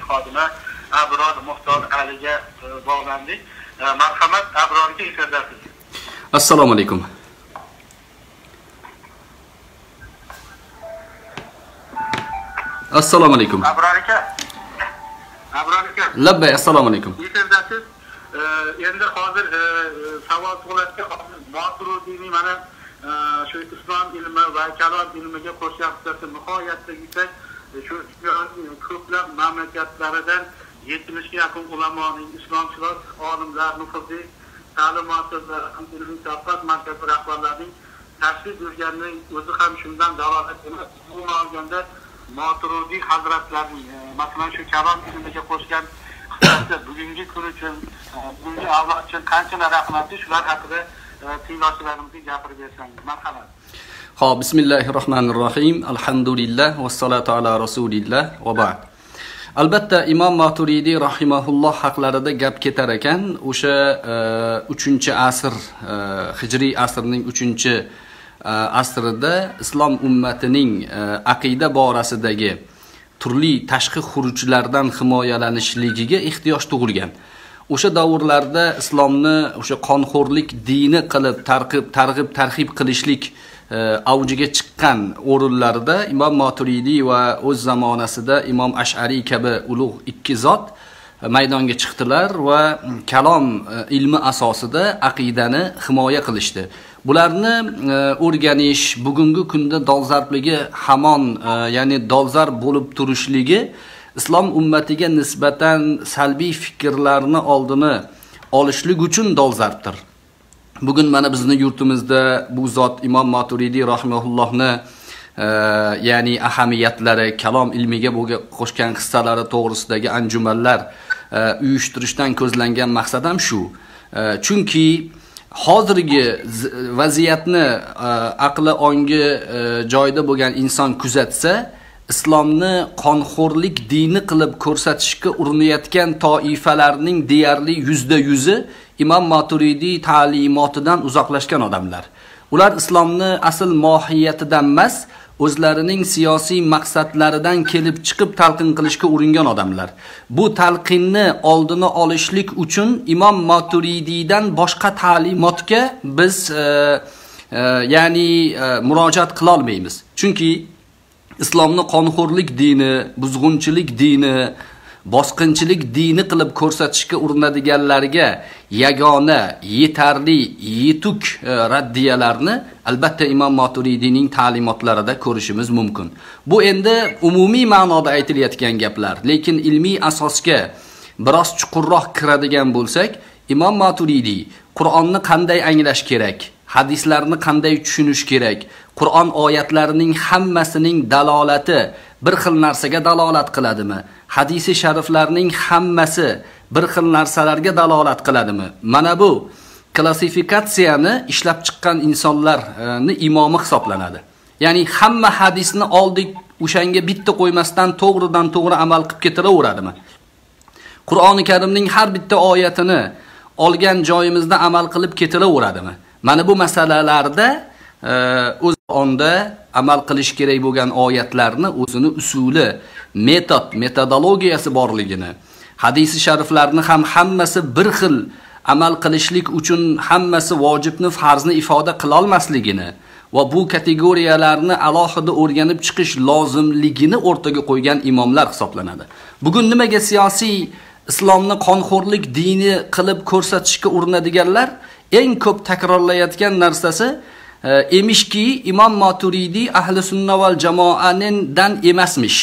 xodimi Abror Muxtor Aliga bog'landik. Marhamat, Abrorga ifodasiz. Assalomu alaykum. Assalomu alaykum. Abror aka. Labbay, assalomu alaykum. Ifodasiz. Endi hozir savol tug'iladi. Moturudiyning mana shu islom ilmi va kalom ilmiga qo'shgan hissasi nihoyatda yuksak. Shu ko'plab mamlakatlaridan 70 ga yaqin ulamoning, islomshunos, olimlar, nufuzli ta'lim muassasalari, ilmiy tadqiqot markazi rahbarlarining tashrif buyurganining o'zi ham shundan dalolat emas. Umuman olganda Moturidiy hazratlarining masalan shu kalom ilmiga qo'shgan hissasi bugungi kun uchun, bugungi avlod uchun qanchalar rahmatli, shular haqida tinglovchilarimizga gapirib bersangiz. Marhamat. Xo'p, bismillahirrohmanirrohim. Alhamdulillah vassalatu ala rasulillah va ba'd. Albatta Imom Maturidiy rahimahulloh haqlarida gap ketar ekan, o'sha 3-asr hijriy asrning 3-asrida islom ummatining aqida borasidagi turli tashqi xurujlardan himoyalanishligiga ehtiyoj tug'ilgan. O'sha davrlarda islomni o'sha qonxo'rlik dini qilib targ'ib qilishlik avjiga chiqqan o'rinlarda Imom Maturidiy va o'z zamonasida Imom Ash'ari kabi ulug' ikki zot maydonga chiqdilar va kalom ilmi asosida aqidani himoya qilishdi. Bularni o'rganish bugungi kunda dolzarbligi hamon, ya'ni dolzarb bo'lib turishligi islom ummatiga nisbatan salbiy fikrlarni oldini olishlik uchun dolzarbdir. Bugun mana bizning yurtimizda bu zot Imom Maturidiy rahimahullohni ya'ni ahamiyatlari, kalom ilmiga bo'lgan qo'shgan hissalari to'g'risidagi anjumanlar uyushtirishdan ko'zlangan maqsad ham shu. Chunki hozirgi vaziyatni aqli ongi joyida bo'lgan inson kuzatsa, islomni qonxo'rlik dini qilib ko'rsatishga urinayotgan toifalarning deyarli 100% Imom Maturidiy ta'limotidan uzoqlashgan odamlar. Ular islomni asl mohiyatidan emas, o'zlarining siyosiy maqsadlaridan kelib chiqib talqin qilishga uringan odamlar. Bu talqinni oldini olishlik uchun Imom Maturidiydan boshqa ta'limotga biz ya'ni murojaat qila olmaymiz. Chunki islomni qonxo'rlik dini, buzg'unchilik dini, bosqinchilik dini qilib ko'rsatishga urinadiganlarga yagona, yetarli, yetuk raddiyalarni albatta Imom Maturidiyning ta'limotlarida ko'rishimiz mumkin. Bu endi umumiy ma'noda aytilayotgan gaplar, lekin ilmiy asosga biroz chuqurroq kiradigan bo'lsak, Imom Maturidiy Qur'onni qanday anglash kerak, hadislarni qanday tushunish kerak, Qur'on oyatlarining hammasining dalolati bir xil narsaga dalolat qiladimi? Hadisi shariflarning hammasi bir xil narsalarga dalolat qiladimi? Mana bu klassifikatsiyani ishlab chiqqan insonlarni imomi hisoblanadi. Ya'ni hamma hadisni oldik, o'shanga bitta qo'ymasdan to'g'ridan to'g'ri amal qilib ketaveradimi? Qur'oni Karimning har bitta oyatini olgan joyimizda amal qilib ketaveradimi? Mana bu masalalarda o'z onda amal qilish kerak bo'lgan oyatlarni o'zini usuli, metodologiyasi borligini, hadisi shariflarni ham hammasi bir xil amal qilishlik uchun hammasi vojibni, farzni ifoda qila olmasligini va bu kategoriyalarni alohida o'rganib chiqish lozimligini o'rtaga qo'ygan imomlar hisoblanadi. Bugun nimaga siyosiy islomni qonxo'rlik dini qilib ko'rsatishga urinadiganlar eng ko'p takrorlayotgan narsasi emishki Imom Maturidiy ahli sunna val jamoadan emasmish.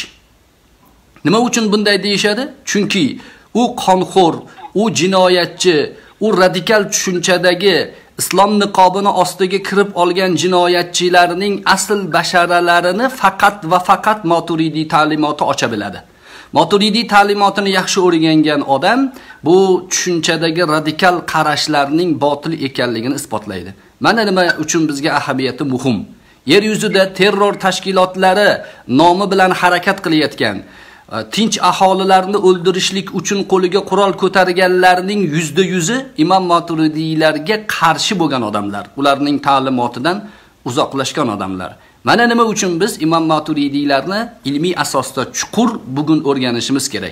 Nima uchun bunday deyishadi? Chunki u qonxo'r, u jinoyatchi, u radikal tushunchadagi islom niqobini ostiga kirib olgan jinoyatchilarning asl basharalarini faqat va faqat Maturidiy ta'limoti ocha biladi. Maturidiy ta'limotini yaxshi o'rgangan odam bu tushunchadagi radikal qarashlarning botil ekanligini isbotlaydi. Mana nima uchun bizga ahamiyati muhim. Yer yuzida terror tashkilotlari nomi bilan harakat qilayotgan, tinch aholilarni o'ldirishlik uchun qo'liga qurol ko'targanlarning %100i Imom Maturidiylarga qarshi bo'lgan odamlar. Ularning ta'limotidan uzoqlashgan odamlar. Mana nima uchun biz Imom Maturidiylarni ilmiy asosda chuqur bugun o'rganishimiz kerak.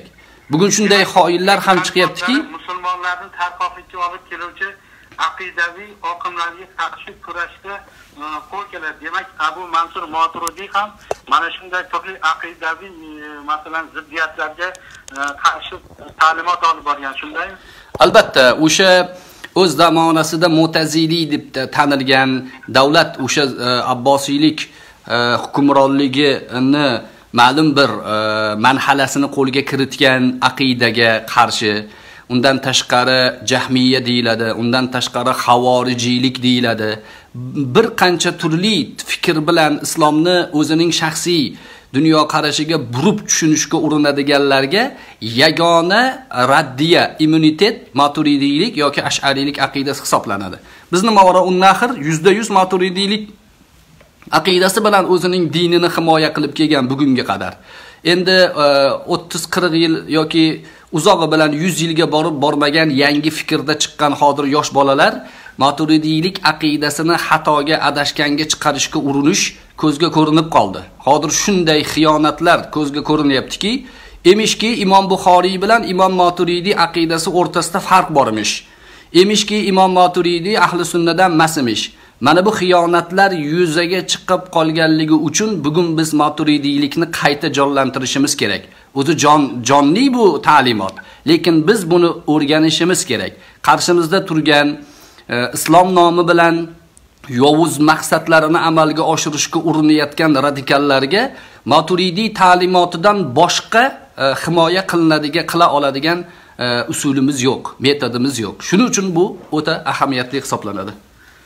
Bugun shunday xoinlar ham chiqyaptiki, musulmonlarning tarqoqlikka olib keluvchi aqidaviy oqimlarga qarshi kurashda qo'l keladi. Demak, Abu Mansur Moturidiy ham mana shunday turli aqidaviy, masalan, ziddiyatlarga qarshi ta'limot olib borgan, shundaymi? Albatta, o'sha o'z zamonasida Mu'taziliy deb tanilgan davlat o'sha Abbosiylik hukmronligini ma'lum bir manhalasini qo'lga kiritgan aqidaga qarshi, undan tashqari Jahmiyya deyiladi, undan tashqari Xavorijiylik deyiladi. Bir qancha turli fikr bilan islomni o'zining shaxsiy dunyo qarashiga burib tushunishga urinadiganlarga yagona raddiya, immunitet Maturidiylik yoki Ash'ariylik aqidasi hisoblanadi. Bizni Mavara-un Nahr %100 Maturidiylik aqidasi bilan o'zining dinini himoya qilib kelgan bugunga qadar. Endi 30-40 yil yoki uzog'i bilan 100 yilga borib bormagan yangi fikrda chiqqan hozir yosh bolalar Maturidiylik aqidasini xatoga, adashganga chiqarishga urinish ko'zga ko'rinib qoldi. Hozir shunday xiyonatlar ko'zga ko'rinyaptiki, emishki Imom Buxoriy bilan Imom Maturidiy aqidasi o'rtasida farq bormish. Emishki Imom Maturidiy ahli sunnadan masimish. Mana bu xiyonatlar yuzaga chiqib qolganligi uchun bugun biz Maturidiylikni qayta jonlantirishimiz kerak. O'zi jonli bu ta'limot, lekin biz buni o'rganishimiz kerak. Qarshimizda turgan islom nomi bilan yovuz maqsadlarini amalga oshirishga urinayotgan radikallarga Maturidiy ta'limotidan boshqa himoya qila oladigan usulimiz yo'q, metodimiz yo'q. Shuning uchun bu o'ta ahamiyatli hisoblanadi.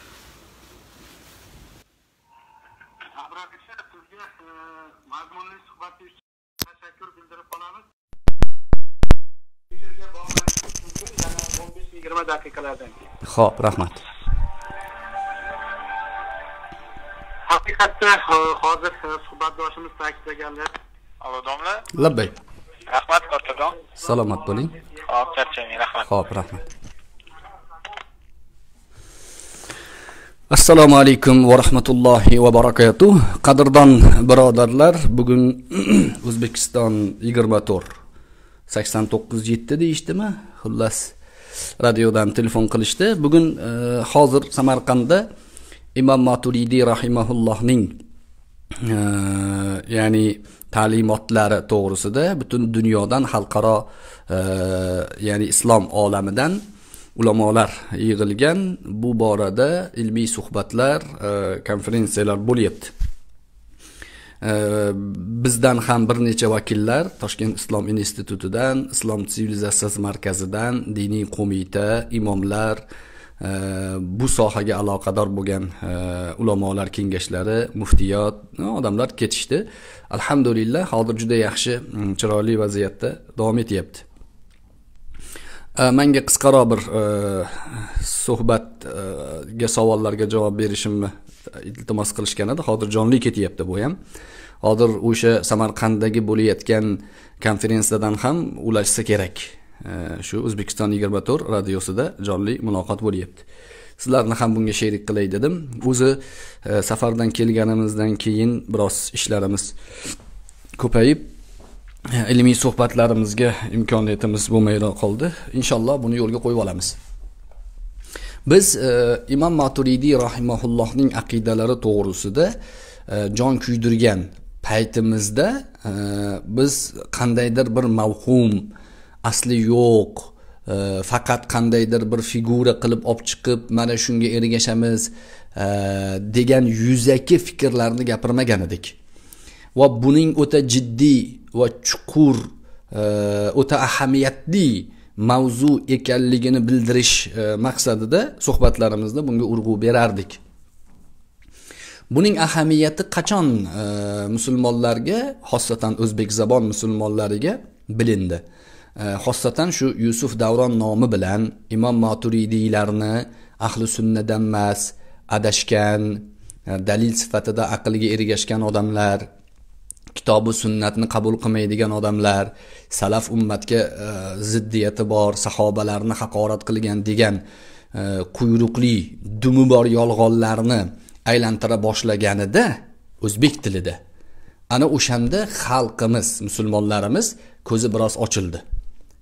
Tashakkur bildirib qolamiz. 15-20 daqiqalardan keyin. Xo'p, rahmat. Haqiqatda hozir suhbatdoshimiz ta'kidlaganlar. Allo, domla. Labbay. Rahmat, kattajon. Salomat bo'ling. Xo'p, charchamang, rahmat. Xo'p, rahmat. Assalomu alaykum va rahmatullohi va barakatuh. Qadrdon birodarlar, bugun O'zbekiston 24-89-7 deyishdimi? Xullas, radiodan telefon qilishdi. Bugun hozir Samarqandda Imom Maturidiy rahimahullohning ya'ni ta'limotlari to'g'risida butun dunyodan xalqaro ya'ni islom olamidan ulamolar yig'ilgan, bu borada ilmiy suhbatlar, konferensiyalar bo'lyapti. Bizdan ham bir necha vakillar Toshkent Islom institutidan, Islom sivilizatsiyasi markazidan, diniy qo'mita, imomlar, bu sohaga aloqador bo'lgan ulamolar kengashlari, muftiyot, odamlar ketishdi. Alhamdulillah, hozir juda yaxshi, chiroyli vaziyatda davom etyapti. Menga qisqaroq bir suhbatga, savollarga javob berishimni iltimos qilishgan edi. Hozir jonli ketyapti bu ham. Hozir o'sha Samarqanddagi bo'layotgan konferensiyadan ham ulashsa kerak. Shu O'zbekiston 24 radiosida jonli muloqot bo'lyapti. Sizlarni ham bunga sherik qilay dedim. O'zi safardan kelganimizdan keyin biroz ishlarimiz ko'payib, ilmiy suhbatlarimizga imkoniyatimiz bo'lmay qoldi. Inshaalloh buni yo'lga qo'yib olamiz. Biz Imom Maturidiy rahimahullohning aqidalari to'g'risida jon kuydirgan paytimizda biz qandaydir bir mavhum, asli yo'q, faqat qandaydir bir figura qilib olib chiqib, mana shunga ergashamiz degan yuzaki fikrlarni gapirmagan edik. Va buning o'ta jiddiy va chuqur, o'ta ahamiyatli mavzu ekanligini bildirish maqsadida suhbatlarimizda bunga urg'u berardik. Buning ahamiyati qachon musulmonlarga, xossatan o'zbek zabon musulmonlariga bilindi? Xossatan shu Yusuf Davron nomi bilan Imom Maturidiylarni ahli sunnadan emas, adashgan, dalil sifatida aqlga ergashgan odamlar, kitobi sunnatni qabul qilmaydigan odamlar, salaf ummatga ziddiyati bor, sahobalarni haqorat qilgan degan quyruqli, dumi bor yolg'onlarni aylantira boshlaganida o'zbek tilida, ana o'shanda xalqimiz, musulmonlarimiz ko'zi biroz ochildi.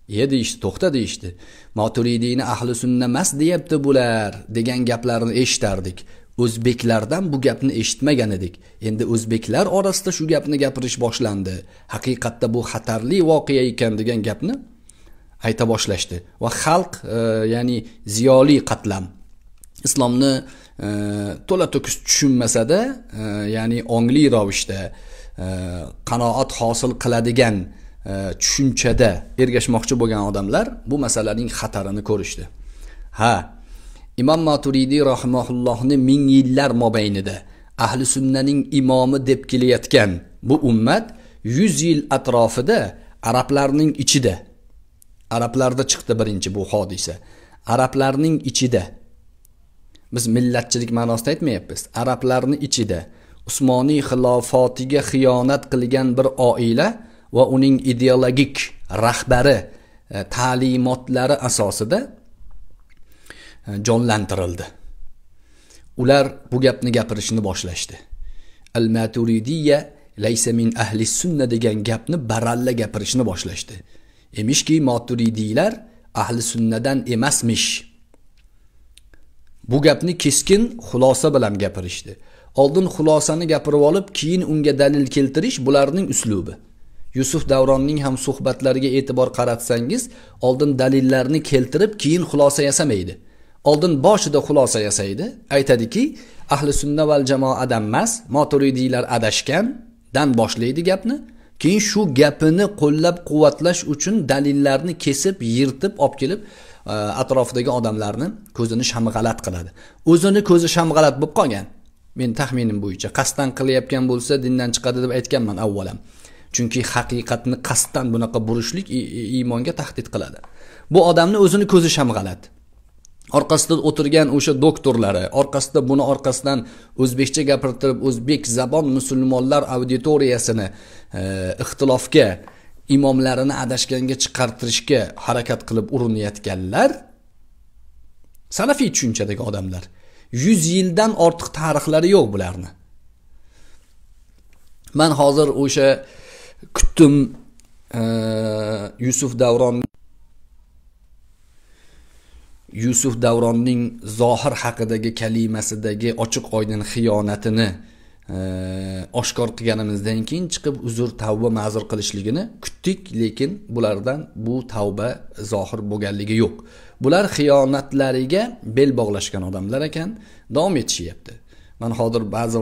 deyishdi, to'xta deyishdi. Maturidiyni ahli sunna emas deyapti bular degan gaplarni eshitardik. O'zbeklardan bu gapni eshitmagan edik. Endi o'zbeklar orasida shu gapni gapirish boshlandi. Haqiqatda bu xatarli voqea ekan degan gapni ayta boshlashdi. Va xalq, ya'ni ziyoli qatlam islomni to'la to'kis tushunmasa-da, ya'ni ongli ravishda qanoat hosil qiladigan tushunchada ergashmoqchi bo'lgan odamlar bu masalaning xatarini ko'rishdi. Imom Maturidiy rahimahullohni ming yillar mobaynida ahli sunnaning imomi deb kelayotgan bu ummat 100 yil atrofida arablarning ichida, arablarda chiqdi birinchi bu hodisa. Arablarning ichida, biz millatchilik ma'nosida aytmayapmiz, arablarning ichida Usmoniy xilofotiga xiyonat qilgan bir oila va uning ideologik rahbari ta'limotlari asosida jonlantirildi. Ular bu gapni gapirishni boshlashdi. Al-Maturidiyya laysa min ahli sunna degan gapni baralla gapirishni boshlashdi. Emishki Maturidiylar ahli sunnadan emasmish. Bu gapni keskin xulosa bilan gapirishdi. Oldin xulosani gapirib olib, keyin unga dalil keltirish bularning uslubi. Yusuf Davronning ham suhbatlariga e'tibor qaratsangiz, oldin dalillarni keltirib, keyin xulosa yasamaydi. Oldin boshida xulosa yasaydi, aytadiki, ahli sunna val jamoadan emas, Maturidiylar adashgandan boshlaydi gapni. Keyin shu gapini qo'llab-quvvatlash uchun dalillarni kesib, yirtib olib kelib, atrofidagi odamlarni ko'zini shamg'alat qiladi. O'zini ko'zi shamg'alat bo'lib qolgan. Men taxminim bo'yicha qasddan qilayotgan bo'lsa dindan chiqadi deb aytganman avvalam. Chunki haqiqatni qasddan bunaqa burishlik iymonga tahdid qiladi. Bu odamni o'zini ko'zi shamg'alat. Orqasida o'tirgan o'sha doktorlari, orqasida buni orqasidan o'zbekcha gapirtirib, o'zbek zabon musulmonlar auditoriyasini ixtilofga, imomlarini adashganga chiqartirishga harakat qilib urinayotganlar salafiy tushunchadagi odamlar. 100 yildan ortiq tarixlari yo'q bularni. Men hozir o'sha kutdim Yusuf Davronning zohir haqidagi kalimasidagi ochiq oydin xiyonatini oshkor qilganimizdan keyin chiqib uzr, tavba, ma'zur qilishligini kutdik, lekin bulardan bu tavba zohir bo'lganligi yo'q. Bular xiyonatlariga bel bog'lashgan odamlar ekan, davom etishyapti. Men hozir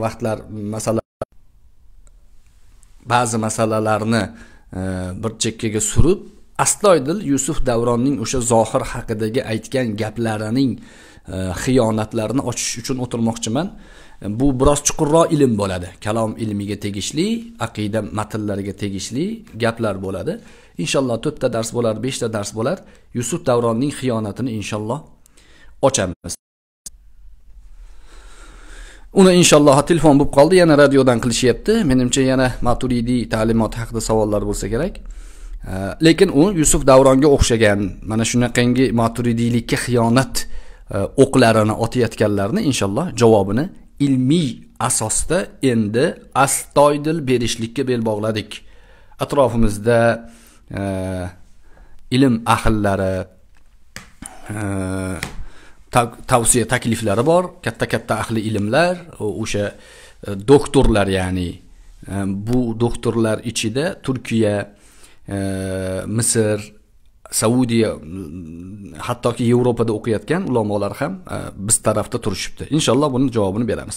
ba'zi masalalarni bir chekkaga surib, astoydil Yusuf Davronning o'sha zohir haqidagi aytgan gaplarining xiyonatlarini ochish uchun o'tirmoqchiman. Bu biroz chuqurroq ilm bo'ladi. Kalom ilmiga tegishli, aqida matnlariga tegishli gaplar bo'ladi. Inshaalloh 4 ta dars bo'lar, 5 ta dars bo'lar. Yusuf Davronning xiyonatini inshaalloh ochamiz. Uni inshaalloh telefon bo'lib qoldi, yana radiodan qilishyapti. Menimcha yana Maturidiy ta'limoti haqida savollar bo'lsa kerak. Lekin u Yusuf Davronga o'xshagan, mana shunaqangi Maturidiylikka xiyonat o'qlarini otayotganlarni inshaalloh javobini ilmiy asosda endi astoydil berishlikka bel bog'ladik. Atrofimizda ilm ahllari tavsiya takliflari bor, katta ahli ilmlar, o'sha doktorlar, ya'ni bu doktorlar ichida Turkiya, Misr, Saudiya, hattoki Yevropada o'qiyotgan ulamolar ham biz tarafda turishibdi. Inshaalloh buning javobini beramiz.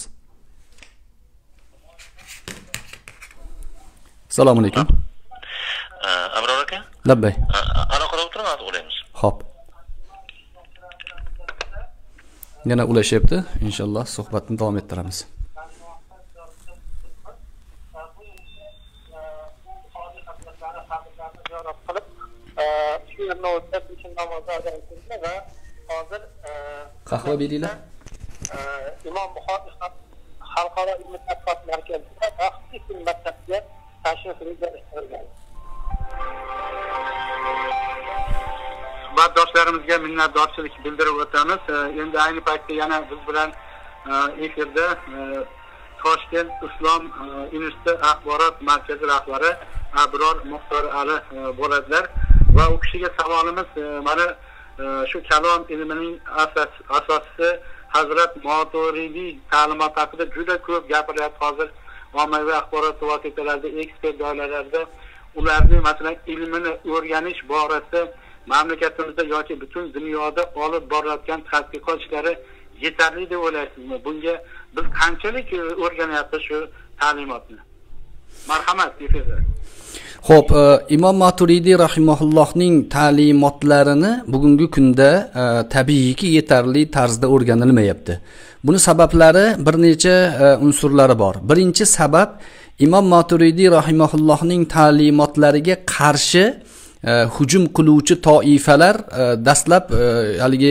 Assalomu alaykum. Abror aka? Labbay. Aloqada o'tiramiz, o'ylaymiz. Xo'p. Yana ulashyapti. Inshaalloh suhbatni davom ettiramiz. Qahva beringlar. Imom Buxoriy xalqaro ilmiy tadqiqot markazida taxqiq maktabga tashrif buyurgan. Suhbatdoshlarimizga minnatdorchilik bildirib o'tamiz. Endi ayni paytda yana biz bilan efirda Toshkent Islom instituti axborot markazi rahbari Abror Muxtor Ali bo'ladilar va u kishiga savolimiz mana shu kalom ilmining asoschisi Hazrat Maturidiy ta'limot haqida juda ko'p gapiryapti hozir ommaviy axborot vositalarida, ekspert doiralarida. Ularning masalan ilmini o'rganish borasida mamlakatimizda yoki butun dunyoda olib borilayotgan tadqiqot ishlari yetarli deb o'ylaysizmi? Bunga biz qanchalik o'rganyapmiz shu ta'limotni? Marhamat, efendim. Xo'p, Imom Maturidiy rahimahullohning ta'limotlarini bugungi kunda tabiiyki yetarli tarzda o'rganilmayapti. Buni sabablari bir necha unsurlari bor. Birinchi sabab Imom Maturidiy rahimahullohning ta'limotlariga qarshi hujum qiluvchi toifalar dastlab haligi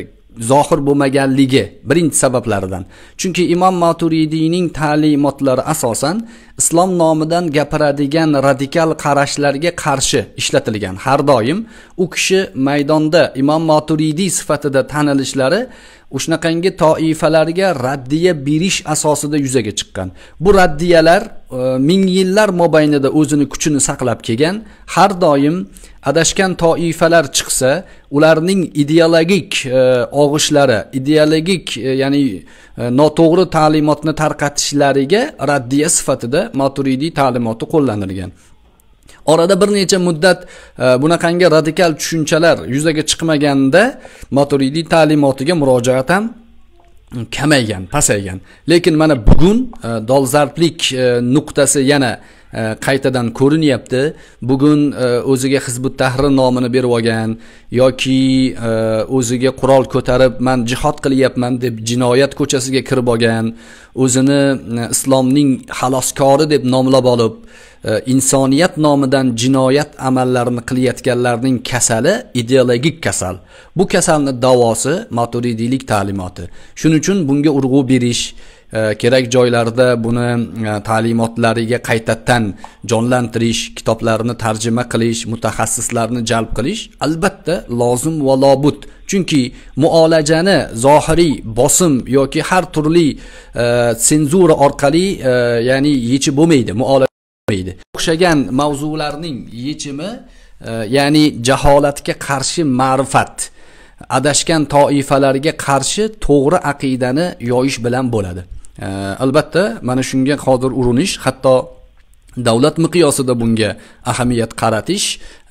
zohir bo'lmaganligi birinchi sabablaridan. Chunki Imom Maturidiyning ta'limotlari asosan islom nomidan gapiradigan radikal qarashlarga qarshi ishlatilgan. Har doim u kishi maydonda Imom Maturidiy sifatida tanilishlari o'shanaqangi toifalarga raddiya berish asosida yuzaga chiqqan. Bu raddiyalar ming yillar mobaynida o'zini kuchini saqlab kelgan. Har doim adashgan toifalar chiqsa, ularning ideologik og'ishlari, ideologik ya'ni noto'g'ri ta'limotni tarqatishlariga raddiya sifatida Maturidiy ta'limoti qo'llanilgan. Orada bir necha muddat bunaqangi radikal tushunchalar yuzaga chiqmaganda Maturidiy ta'limotiga murojaat ham kamaygan, pasaygan. Lekin mana bugun dolzarblik nuqtasi yana qaytadan ko'rinyapti. Bugun o'ziga Hizbut Tahrir nomini berib olgan yoki o'ziga qurol ko'tarib men jihad qilyapman deb jinoyat ko'chasiga kirib olgan, o'zini islomning xaloskori deb nomlab olib insoniyat nomidan jinoyat amallarini qilayotganlarning kasali ideologik kasal. Bu kasalning davosi Maturidiylik ta'limoti. Shuning uchun bunga urg'u berish kerak joylarda buni ta'limotlariga qaytadan jonlantirish, kitoblarini tarjima qilish, mutaxassislarni jalb qilish albatta lozim va lobud. Chunki muolajani zohiriy bosim yoki har turli senzura orqali ya'ni yechib bo'lmaydi. O'xshagan mavzularning yechimi ya'ni jaholatga qarshi ma'rifat, adashgan toifalarga qarshi to'g'ri aqidani yoyish bilan bo'ladi. Albatta mana shunga hozir urinish, hatto davlat miqyosida bunga ahamiyat qaratish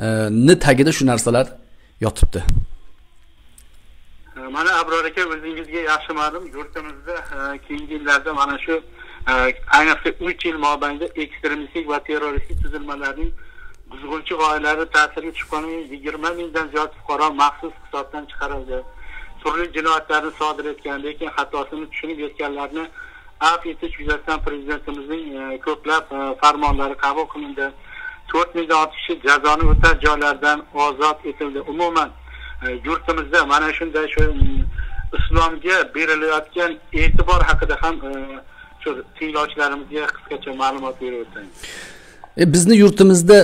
ni tagida shu narsalar yotibdi. Mana Abror aka, o'zingizga yaxshi ma'lum, yurtimizda keyingi yillarda mana shu ayniqsa 3 yil mobaynida ekstremistik va terroristik tuzilmalarning buzg'unchi g'oyalari ta'siriga tushgan 20 mingdan ziyod fuqaro maxsus hisobdan chiqarildi. Turli jinoyatlarni sodir etgan, lekin xatosini tushunib yetganlarni afv etish yuzasidan prezidentimizning ko'plab farmonlari qabul qilindi. 4 mingdan ortiq kishi jazoni o'tash joylaridan ozod etildi. Umuman yurtimizda mana shunday shu islomga berilayotgan e'tibor haqida ham shu tinglovchilarimizga qisqacha ma'lumot berib o'tsangiz. Bizni yurtimizda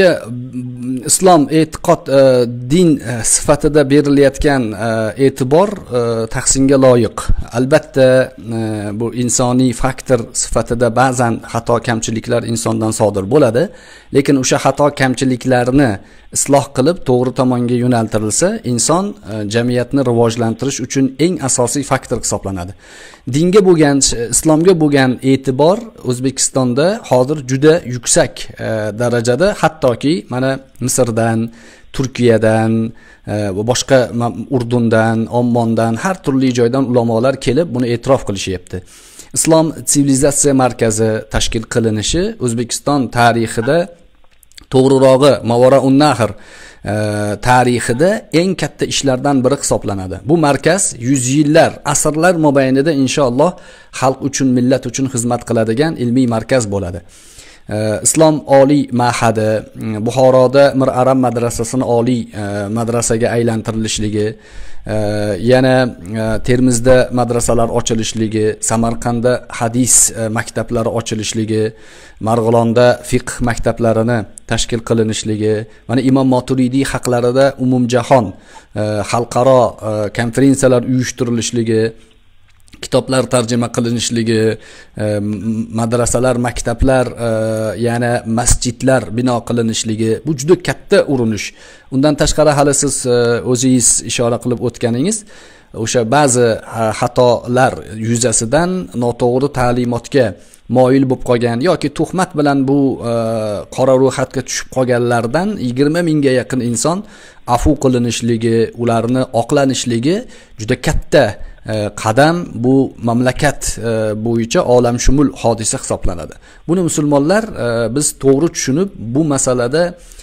islom e'tiqod din sifatida berilayotgan e'tibor tahsinga loyiq. Albatta bu insoniy faktor sifatida ba'zan xato kamchiliklar insondan sodir bo'ladi, lekin o'sha xato kamchiliklarni isloh qilib to'g'ri tomonga yo'naltirilsa, inson jamiyatni rivojlantirish uchun eng asosiy faktor hisoblanadi. Dinga bo'lgan, islomga bo'lgan e'tibor O'zbekistonda hozir juda yuksak darajada, hattoki mana Misrdan, Turkiyadan va boshqa Urdundan, Ommondan, har turli joydan ulamolar kelib buni e'tirof qilishyapti. Islom sivilizatsiya markazi tashkil qilinishi O'zbekiston tarixida, to'g'rirog'i Mavaraun Nahr tarixida eng katta ishlardan biri hisoblanadi. Bu markaz 100 yillar, asrlar mobaynida inshaalloh xalq uchun, millat uchun xizmat qiladigan ilmiy markaz bo'ladi. Islom oliy ma'hadi Buxoroda Mir Aram madrasasini oliy madrasaga aylantirilishligi, yana Termizda madrasalar ochilishligi, Samarqandda hadis maktablari ochilishligi, Marg'ilonda fiqh maktablarini tashkil qilinishligi, mana Imom Maturidiy haqlarida umumjahon xalqaro konferensiyalar uyushtirilishligi, kitoblar tarjima qilinishligi, madrasalar, maktablar, yana masjidlar bino qilinishligi bu juda katta urinish. Undan tashqari hali siz o'zingiz ishora qilib o'tganingiz, o'sha ba'zi xatolar yuzasidan noto'g'ri ta'limotga moyil bo'lib qolgan yoki tuhmat bilan bu qora ro'yxatga tushib qolganlardan 20 mingga yaqin inson afu qilinishligi, ularni oqlanishligi juda katta qadam, bu mamlakat bo'yicha olamshumul hodisa hisoblanadi. Buni musulmonlar biz to'g'ri tushunib, bu masalada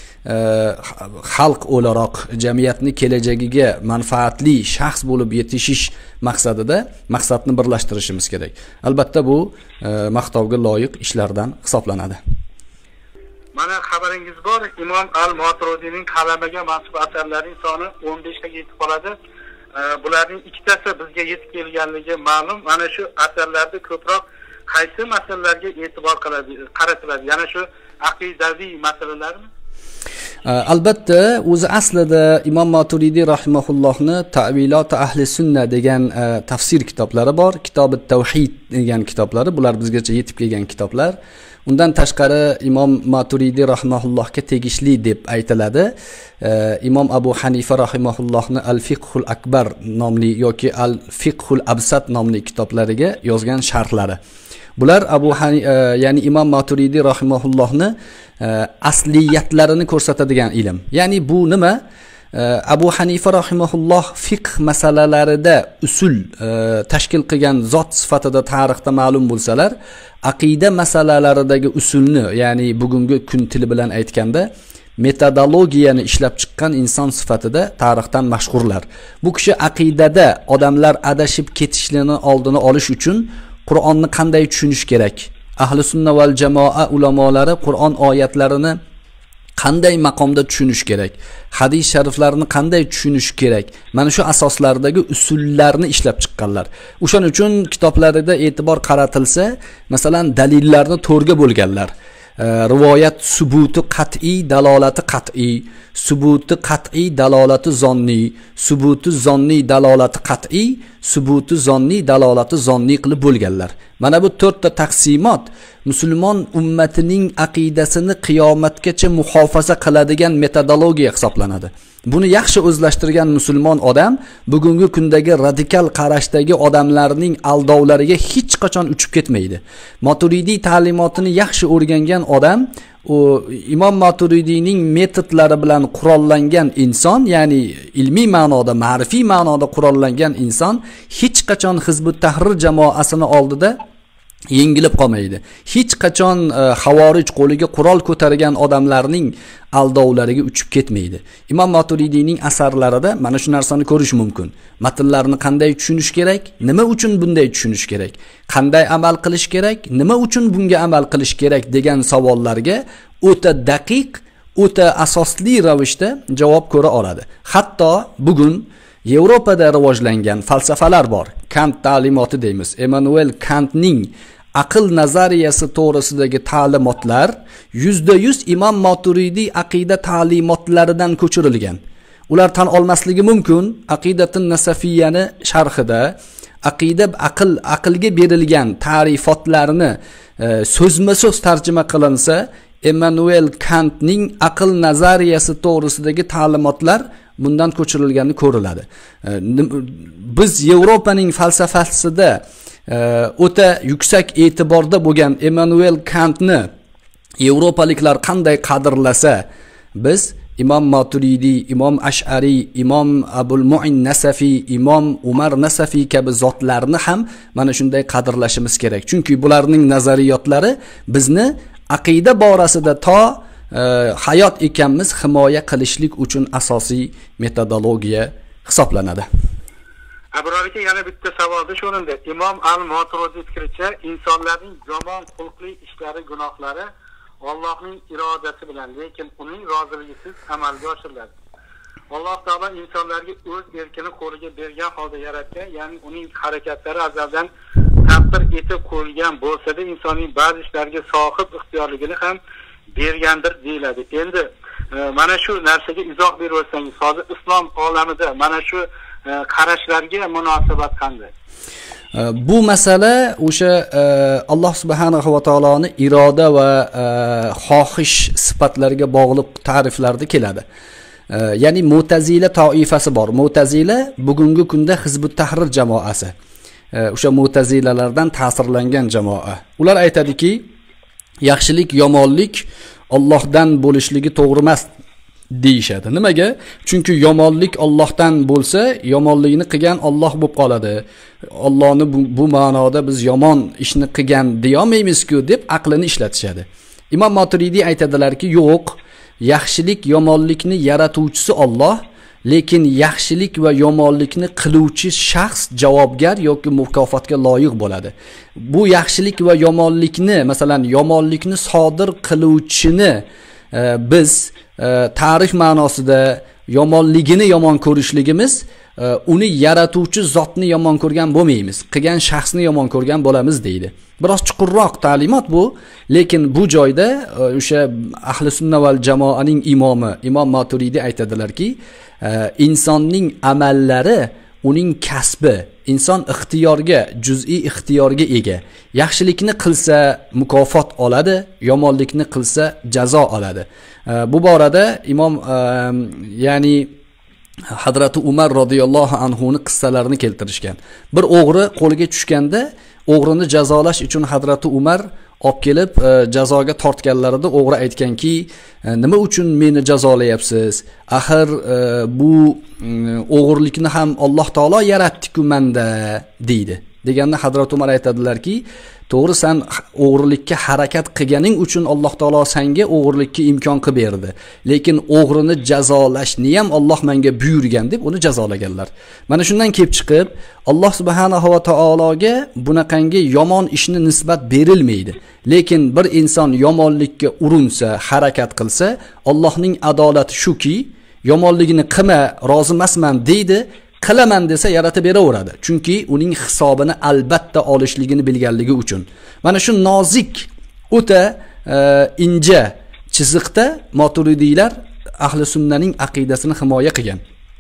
xalq o'laroq jamiyatni kelajagiga manfaatli shaxs bo'lib yetishish maqsadida maqsadni birlashtirishimiz kerak. Albatta bu maqtovga loyiq ishlardan hisoblanadi. Mana xabaringiz bor, Imom al-Moturudiyning qalamiga mansub asarlarining soni 15 ga yetib qoladi. Bularning ikkitasi bizga yetib kelganligi ma'lum. Mana shu asarlarda ko'proq qaysi masalalarga e'tibor qaratiladi? Yana shu aqidaviy masalalarmi? Albatta, o'zi aslida Imom Maturidiy rahimahullohni Ta'vilot ahli sunna degan tafsir kitoblari bor, Kitob-ot Tavhid degan kitoblari, bular bizgacha yetib kelgan kitoblar. Undan tashqari Imom Maturidiy rahimahullohga tegishli deb aytiladi. Imom Abu Hanifa rahimahullohni Al-Fiqhul Akbar nomli yoki Al-Fiqhul Absat nomli kitoblariga yozgan sharhlari. Bular ya'ni Imom Maturidiy rahimahullohni asliyatlarini ko'rsatadigan ilm. Ya'ni bu nima? Abu Hanifa rahimahulloh fiqh masalalarida usul tashkil qilgan zot sifatida tarixda ma'lum bo'lsalar, aqida masalalaridagi usulni, ya'ni bugungi kun tili bilan aytganda metodologiyani ishlab chiqqan inson sifatida tarixdan mashhurlar. Bu kishi aqidada odamlar adashib ketishlarini oldini olish uchun Qur'onni qanday tushunish kerak? Ahli sunna val jamoa ulamolari Qur'on oyatlarini qanday maqomda tushunish kerak? Hadis shariflarini qanday tushunish kerak? Mana shu asoslardagi usullarni ishlab chiqqanlar. O'shaning uchun kitoblarida e'tibor qaratilsa, masalan, dalillarni to'rga bo'lganlar. Rivoyat subuti qat'iy, dalolati qat'iy, subuti qat'iy, dalolati zonni, subuti zonni, dalolati qat'iy, subuti zonni, dalolati zonni qilib bo'lganlar. Mana bu 4 ta taqsimot musulmon ummatining aqidasini qiyomatgacha muhofaza qiladigan metodologiya hisoblanadi. Buni yaxshi o'zlashtirgan musulmon odam bugungi kundagi radikal qarashdagi odamlarning aldovlariga hech qachon uchib ketmaydi. Maturidiy ta'limotini yaxshi o'rgangan odam, u Imom Maturidiyning metodlari bilan qurollangan inson, ya'ni ilmiy ma'noda, ma'rifiy ma'noda qurollangan inson hech qachon Hizbut Tahrir jamoasini oldida yengilib qolmaydi. Hech qachon havorij qo'liga qurol ko'targan odamlarning aldovlariga uchib ketmaydi. Imom Maturidiyning asarlarida mana shu narsani ko'rish mumkin. Matnlarni qanday tushunish kerak? Nima uchun bunday tushunish kerak? Qanday amal qilish kerak? Nima uchun bunga amal qilish kerak degan savollarga o'ta daqiq, o'ta asosli ravishda javob ko'ra oladi. Hatto bugun Yevropada rivojlangan falsafalar bor. Kant ta'limoti deymiz. Immanuel Kantning aql nazariyasi to'g'risidagi ta'limotlar %100 Imom Maturidiy aqida ta'limotlaridan ko'chirilgan. Ular tan olmasligi mumkin. Aqidatun Nasafiyani sharhida aqlga berilgan ta'rifotlarni so'zma-so'z tarjima qilinsa, Immanuel Kantning aql nazariyasi to'g'risidagi ta'limotlar bundan ko'chirilgani ko'riladi. Biz Yevropaning falsafasida o'ta yuksak e'tiborda bo'lgan Immanuel Kantni yevropaliklar qanday qadrlasa, biz Imom Maturidiy, Imom Ash'ari, Imom Abul Mu'in Nasafiy, Imom Umar Nasafiy kabi zotlarni ham mana shunday qadrlashimiz kerak. Chunki bularning nazariyotlari bizni aqida borasida to hayot ekanmiz himoya qilishlik uchun asosiy metodologiya hisoblanadi. Abror aka, yana bitta savolda shu o'rinda. Imom al-Maturidiy fikricha insonlarning yomon xulqli ishlari, gunohlari Allohning irodasi bilan, lekin uning roziligisiz amalga oshiriladi. Alloh taolo insonlarga o'z erkini qo'liga bergan holda yaratgan, ya'ni uning harakatlari azaldan taqdir etib qo'yilgan bo'lsa-da, insonning ba'zi ishlarga sohib ixtiyorligini ham bergandir deyiladi. Endi mana shu narsaga izoh berib o'tsangiz, hozir islom olamida mana shu qarashlarga munosabat qanday? Bu masala o'sha Alloh subhanahu va taoloning iroda va xohish sifatlariga bog'liq ta'riflarda keladi. Ya'ni Mu'tazila toifasi bor. Mu'tazila bugungi kunda Hizbut Tahrir jamoasi. O'sha Mu'tazilalardan ta'sirlangan jamoa. Ular aytadiki, yaxshilik, yomonlik Allohdan bo'lishligi to'g'ri emas deyishadi. Nimaga? Chunki yomonlik Allohdan bo'lsa, yomonlikni qilgan Alloh bo'lib qoladi. Allohni bu ma'noda biz yomon ishni qilgan deya olmaymiz-ku deb aqlini ishlatishadi. Imom Maturidiy aytadilarki, yo'q, yaxshilik, yomonlikni yaratuvchisi Alloh, lekin yaxshilik va yomonlikni qiluvchi shaxs javobgar yoki mukofotga loyiq bo'ladi. Bu yaxshilik va yomonlikni, masalan, yomonlikni sodir qiluvchini biz tarix ma'nosida yomonligini yomon ko'rishligimiz, uni yaratuvchi zotni yomon ko'rgan bo'lmaymiz, qilgan shaxsni yomon ko'rgan bo'lamiz deydi. Biroz chuqurroq ta'limot bu, lekin bu joyda o'sha ahli sunna val jamoaning imomi Imom Maturidiy aytadilarki, insonning amallari uning kasbi, inson ixtiyorga, juz'iy ixtiyorga ega. Yaxshilikni qilsa mukofot oladi, yomonlikni qilsa jazo oladi. Bu borada imom ya'ni Hazrati Umar radhiyallohu anhu ning qissalarini keltirishgan. Bir o'g'ri qo'liga tushganda, o'g'rini jazolash uchun Hazrati Umar olib kelib jazoga tortganlarida o'g'ri aytganki, nima uchun meni jazolayapsiz? Axir bu o'g'irlikni ham Alloh taolo yaratdi-ku menda deydi. Deganda Hazrat Umar aytadilarki, to'g'ri, sen o'g'irlikka harakat qilganing uchun Alloh taolo senga o'g'irlikka imkon qilib berdi. Lekin o'g'rini jazolashni ham Alloh menga buyurgan deb uni jazolaganlar. Mana shundan kelib chiqib, Alloh subhanahu va taologa bunaqangi yomon ishni nisbat berilmaydi. Lekin bir inson yomonlikka urinsa, harakat qilsa, Allohning adolati shuki, yomonligini qilma, rozi emasman deydi. Qilaman desa yaratib beraveradi. Chunki uning hisobini albatta olishligini bilganligi uchun. Mana shu nozik, o'ta inja chiziqda Maturidiylar ahli sunnaning aqidasini himoya qilgan.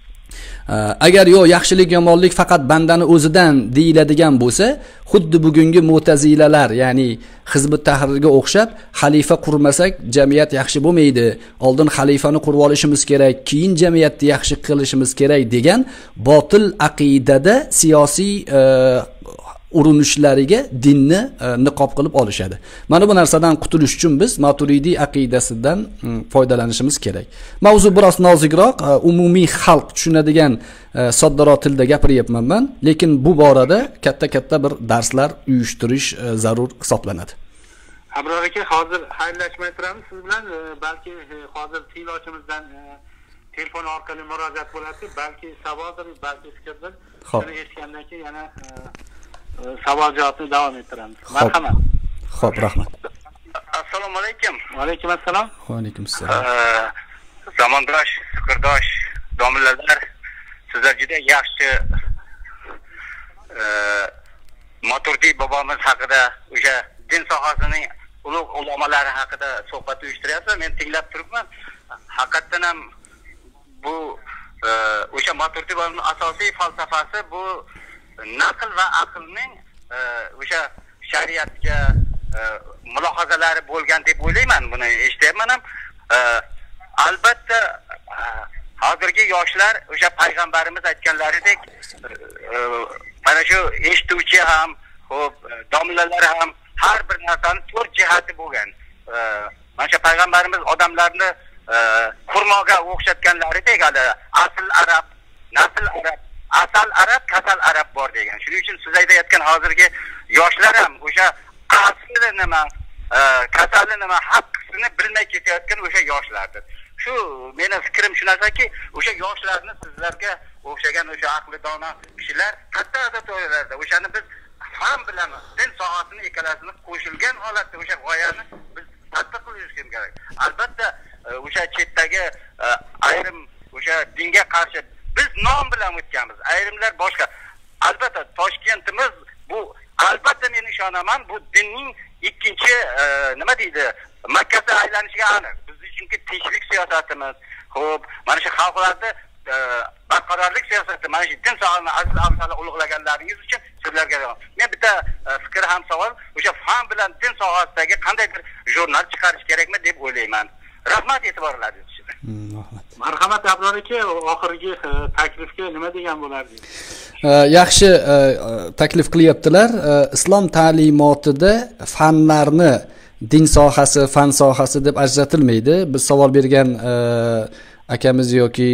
Agar yaxshilik, yomonlik faqat bandani o'zidan deyiladigan bo'lsa, xuddi bugungi Mu'tazilalar, ya'ni Hizbut Tahrirga o'xshab, xalifa qurmasak jamiyat yaxshi bo'lmaydi, oldin xalifani qurib olishimiz kerak, keyin jamiyatni yaxshi qilishimiz kerak degan botil aqidada siyosiy urinishlariga dinni niqob qilib olishadi. Mana bu narsadan qutulish uchun biz Maturidiy aqidasidan foydalanishimiz kerak. Mavzu biroz nozikroq, umumiy xalq tushunadigan soddaroq tilda gapiryapman men, lekin bu borada katta bir darslar uyushtirish zarur hisoblanadi. Abror aka, hozir xayrlashmay turamiz siz bilan, balki hozir tinglovchimizdan telefon orqali murojaat bo'ladi, balki savoldir, balki fikrdir. Shuni eshitgandan keyin yana savol javobni davom ettiramiz. Marhamat. Xo'p, rahmat. Assalomu alaykum. Va alaykum assalom. Va alaykum assalom. Zamondosh, fikrdosh, domlalar, sizlar juda yaxshi Maturidiy bobomiz haqida, o'sha din sohasining ulug' ulamalari haqida suhbat uyushtiryapsiz. Men tinglab turibman. Haqiqatan ham bu o'sha Maturidiy bobomiz asosiy falsafasi bu naql va aqlning o'sha shariatga mulohazalari bo'lgan deb o'ylayman. Buni eshityapman ham. Albatta hozirgi yoshlar o'sha payg'ambarimiz aytganlaridek mana shu eshituvchi ham, xo'p, domlalar ham har bir narsani to'rt jihati bo'lgan. Mana shu payg'ambarimiz odamlarni xurmoga o'xshatganlaridek hali asl arab, nasl arab, asal arab, kasal arab bor degan. Shuning uchun siz aytayotgan hozirgi yoshlar ham o'sha asli nima, kasali nima haqqini bilmay ketayotgan o'sha yoshlardir. Shu meni fikrim shu narsaki, o'sha yoshlarni sizlarga o'xshagan o'sha aqli dono kishilar katta to'ylarda o'shani biz ham bilamiz. Din sohasini ikkalasini qo'shilgan holatda o'sha g'oyani biz tatbiq qilishimiz kerak. Albatta o'sha chetdagi ayrim o'sha dinga qarshi biz nom bilan o'tganmiz. Ayrimlar boshqa. Albatta Toshkentimiz bu, albatta men ishonaman, bu dinning ikkinchi nima deydi, Makkasi aylanishiga aniq. Biz chunki tinchlik siyosatimiz, xo'p, mana shu xalqlarda barqarorlik siyosati, mana shu din sohasini aziz afzallar ulug'laganlaringiz uchun sizlarga men bitta fikr ham savol, o'sha fan bilan din sohasidagi qandaydir jurnal chiqarish kerakmi deb o'ylayman. Rahmat, e'tiborlaringiz uchun. Marhamat Abror aka, oxirgi taklifga nima degan bo'lardingiz? Yaxshi taklif qilyaptilar. Islom ta'limotida fanlarni din sohasi, fan sohasi deb ajratilmaydi. Biz savol bergan akamiz yoki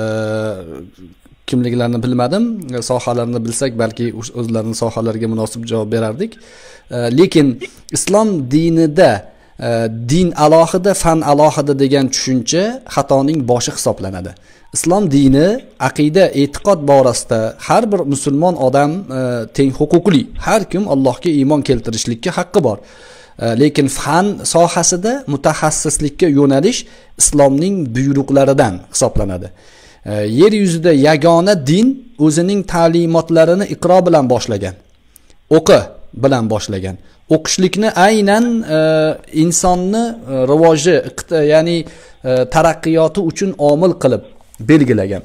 kimliklarini bilmadim, sohalarni bilsak balki o'zlarining sohalariga munosib javob berardik. Lekin islom dinida din alohida, fan alohida degan tushuncha xatoning boshi hisoblanadi. Islom dini aqida, e'tiqod borasida har bir musulmon odam teng huquqli. Har kim Allohga iymon keltirishlikka haqqi bor. Lekin fan sohasida mutaxassislikka yo'nalish islomning buyruqlaridan hisoblanadi. Yer yuzida yagona din o'zining ta'limotlarini iqro bilan boshlagan. O'qi bilan boshlagan. O'qishlikni aynan insonni rivoji, ya'ni taraqqiyoti uchun omil qilib belgilagan.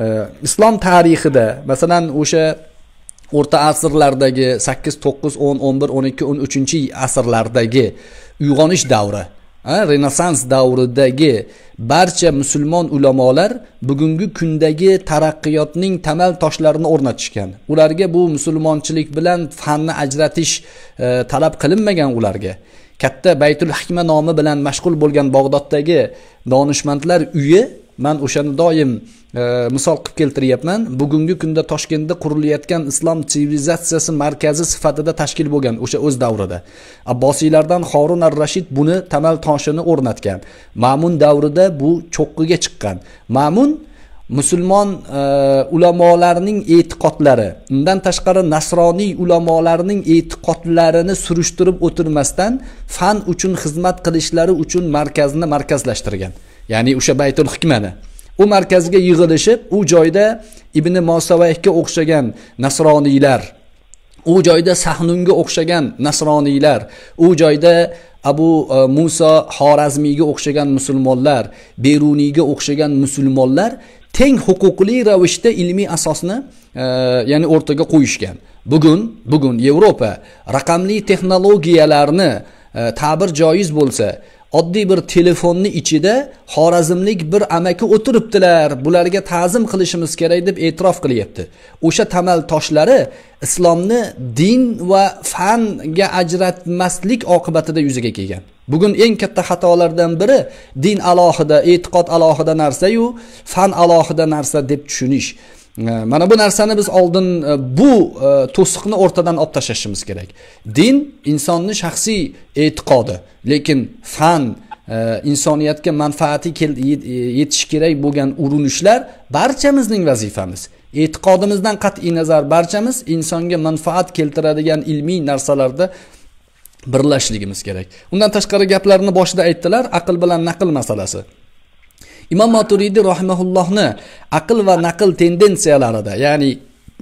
Islom tarixida, masalan, o'sha o'rta asrlardagi 8, 9, 10, 11, 12, 13-asrlardagi uyg'onish davri, Renessans davridagi barcha musulmon ulamolar bugungi kundagi taraqqiyotning tamal toshlarini o'rnatishgan. Ularga bu musulmonchilik bilan fanni ajratish talab qilinmagan ularga. Katta Baytul Hikma nomi bilan mashg'ul bo'lgan Bag'doddagi donishmandlar uyi, men o'shani doim misol qilib keltiryapman. Bugungi kunda Toshkentda qurilayotgan islom sivilizatsiyasi markazi sifatida tashkil bo'lgan o'sha o'z davrida. Abbosiylardan Harun ar-Rashid buni tamal toshini o'rnatgan. Ma'mun davrida bu cho'qqiga chiqqan. Ma'mun musulmon ulamolarning e'tiqodlari, undan tashqari nasroniy ulamolarning e'tiqodlarini surishtirib o'tirmasdan fan uchun xizmat qilishlari uchun markazni markazlashtirgan. Ya'ni o'sha Baytul Hikmani u markazga yig'ilishib, u joyda Ibn Mosavayhga o'xshagan nasroniylar, u joyda Sahnunga o'xshagan nasroniylar, u joyda Abu Musa Xorazmiyga o'xshagan musulmonlar, Beruniyga o'xshagan musulmonlar teng huquqli ravishda ilmiy asosni ya'ni o'rtaga qo'yishgan. Bugun Yevropa raqamli texnologiyalarni ta'bir joiz bo'lsa, oddiy bir telefonni ichida xorazmlik bir amaki o'tiribdilar, bularga ta'zim qilishimiz kerak deb e'tirof qilyapti. O'sha tamal toshlari islomni din va fanga ajratmaslik oqibatida yuzaga kelgan. Bugun eng katta xatolardan biri din alohida, e'tiqod alohida narsa-yu, fan alohida narsa deb tushunish. Mana bu narsani biz oldin bu to'siqni o'rtadan olib tashlashimiz kerak. Din insonning shaxsiy e'tiqodi, lekin fan insoniyatga manfaati yetish kerak bo'lgan urinishlar barchamizning vazifamiz. E'tiqodimizdan qat'iy nazar barchamiz insonga manfaat keltiradigan ilmiy narsalarda birlashligimiz kerak. Undan tashqari gaplarni boshida aytdilar, aql bilan naql masalasi. Imom Maturidi rahimahullohni aql va naql tendensiyalarida, ya'ni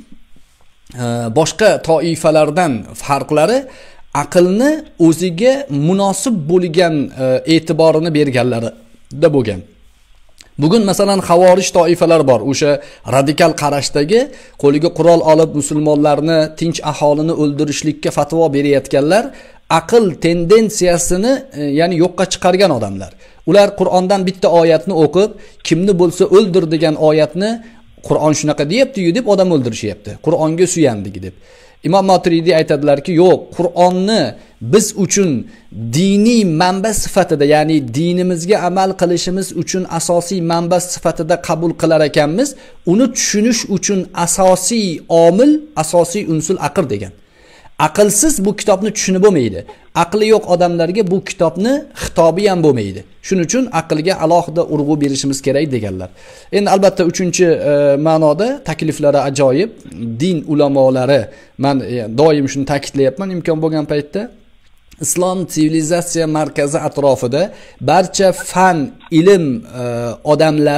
boshqa toifalardan farqlari aqlni o'ziga munosib bo'lgan e'tiborini berganlarida bo'lgan. Bugun masalan xavorish toifalar bor. O'sha radikal qarashdagi qo'liga qurol olib musulmonlarni, tinch aholini o'ldirishlikka fatvo berayotganlar aql tendensiyasini ya'ni yo'qqa chiqargan odamlar. Ular Qur'ondan bitta oyatni o'qib, kimni bo'lsa o'ldir degan oyatni Qur'on shunaqa deyapti-yu deb odam o'ldirishyapti. Qur'onga suyandik deb. Imom Maturidi aytadilarki, yo'q, Qur'onni biz uchun diniy manba sifatida, ya'ni dinimizga amal qilishimiz uchun asosiy manba sifatida qabul qilar ekanmiz. Uni tushunish uchun asosiy omil, asosiy unsur aql degan. Aqlsiz bu kitobni tushunib bo'lmaydi. Aqli yo'q odamlarga bu kitobni xitobi ham bo'lmaydi. Shuning uchun aqlga alohida urg'u berishimiz kerak deganlar. Endi albatta 3-ma'noda takliflari ajoyib. Din ulamolari, men doim shuni ta'kidlayapman imkon bo'lgan paytda, islom sivilizatsiya markazi atrofida barcha fan, ilm odamlari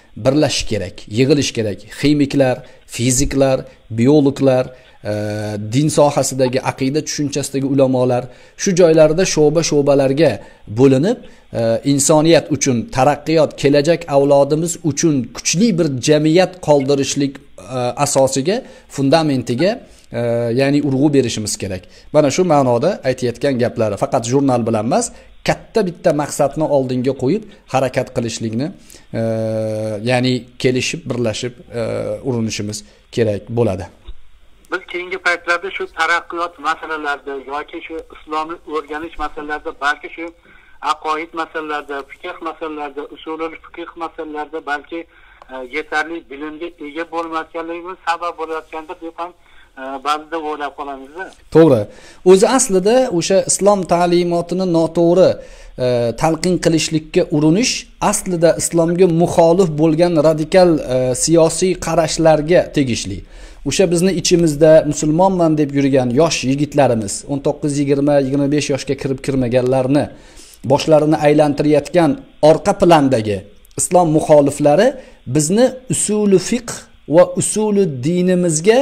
birlashish kerak, yig'ilish kerak. Ximiklar, fiziklar, biologlar, din sohasidagi aqida tushunchasidagi ulamolar shu joylarda sho'balarga bo'linib, insoniyat uchun taraqqiyot, kelajak avlodimiz uchun kuchli bir jamiyat qoldirishlik asosiga, fundamentiga ya'ni urg'u berishimiz kerak. Mana shu ma'noda aytayotgan gaplari faqat jurnal bilan emas, katta bitta maqsadni oldinga qo'yib harakat qilishlikni, ya'ni kelishib, birlashib urinishimiz kerak bo'ladi. Biz keyingi paytlarda shu taraqqiyot masalalarida yoki shu islomni o'rganish masalalarida, balki shu aqoid masalalarida, fiqh masalalarida, usulul fiqh masalalarida balki yetarli bilimga ega bo'lmayotganligimiz sabab bo'layotgandir deb ham ba'zida o'ylab qolamiz-da. To'g'ri. O'zi aslida o'sha islom ta'limotini noto'g'ri talqin qilishlikka urinish aslida islomga muxolif bo'lgan radikal siyosiy qarashlarga tegishli. O'sha bizni ichimizda musulmonman deb yurgan yosh yigitlarimiz, 19, 20, 25 yoshga kirmaganlarni boshlarini aylantirayotgan orqa plandagi islom muxoliflari bizni usuli fiqh va usuli dinimizga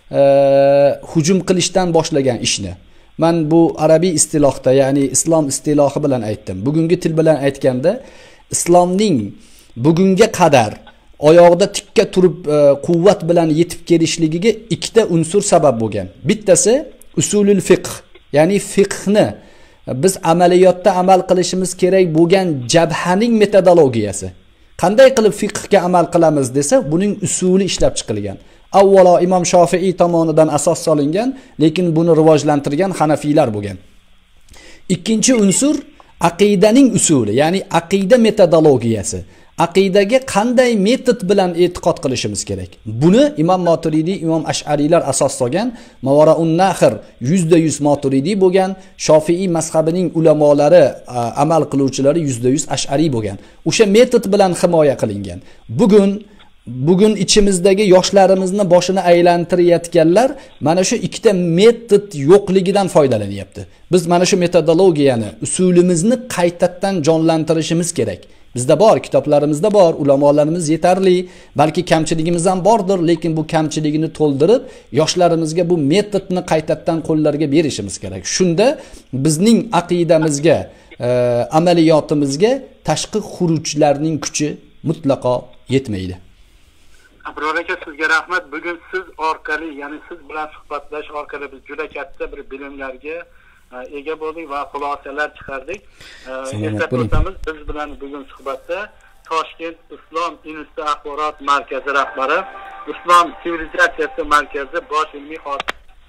hujum qilishdan boshlagan ishni. Men bu arabiy istilohda, ya'ni islom istilohi bilan aytdim. Bugungi til bilan aytganda, islomning bugunga qadar oyog'ida tikka turib quvvat bilan yetib kelishligiga ikkita unsur sabab bo'lgan. Bittasi usulul fiqh, ya'ni fiqhni biz amaliyotda amal qilishimiz kerak bo'lgan jabhaning metodologiyasi. Qanday qilib fiqhga amal qilamiz desa, buning usuli ishlab chiqilgan. Avvalo Imom Shofiy tomonidan asos solingan, lekin buni rivojlantirgan Hanafiylar bo'lgan. Ikkinchi unsur aqidaning usuli, ya'ni aqida metodologiyasi. Aqidaga qanday metod bilan e'tiqod qilishimiz kerak. Buni Imom Maturidiy, Imom Ash'ariylar asos solgan. Mavaraun Nahr 100% Maturidiy bo'lgan, Shofiy mazhabining ulamolari, amal qiluvchilari 100% Ash'ariy bo'lgan. O'sha metod bilan himoya qilingan. Bugun ichimizdagi yoshlarimizni boshini aylantirayotganlar mana shu ikkita metod yo'qligidan foydalanyapti. Biz mana shu metodologiyani, usulimizni qaytadan jonlantirishimiz kerak. Bizda bor, kitoblarimizda bor, ulamolarimiz yetarli, balki kamchiligimiz ham bordir, lekin bu kamchiligini to'ldirib, yoshlarimizga bu metodni qaytadan qo'llarga berishimiz kerak. Shunda bizning aqidamizga, amaliyotimizga tashqi xurujlarning kuchi mutlaqo yetmaydi. Abror aka, sizga rahmat. Bugun siz orqali, ya'ni siz bilan suhbatlash orqali biz juda katta bir bilimlarga ega bo'ldik va xulosalar chiqardik. Eslatib o'tamiz, biz bilan bugun suhbatda Toshkent Islom instituti axborot markazi rahbari, Islom sivilizatsiyasi markazi bosh ilmiy xodimi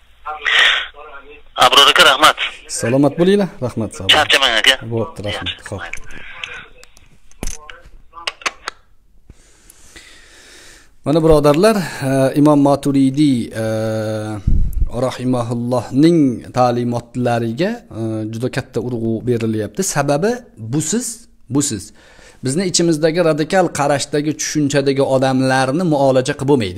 Abror aka, rahmat. Salomat bo'linglar. Rahmat. Charchamang aka. Bo'pti, rahmat. Xo'p. Mana birodarlar, Imom Maturidiy rahimahullohning ta'limotlariga juda katta urg'u berilyapti. Sababi busiz bizni ichimizdagi radikal qarashdagi, tushunchadagi odamlarni muolaja qilib bo'lmaydi.